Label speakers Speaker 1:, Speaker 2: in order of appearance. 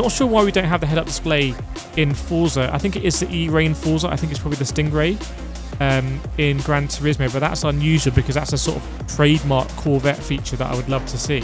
Speaker 1: Not sure why we don't have the head-up display in Forza. I think it is the E-Rain Forza. I think it's probably the Stingray in Gran Turismo, but that's unusual because that's a sort of trademark Corvette feature that I would love to see.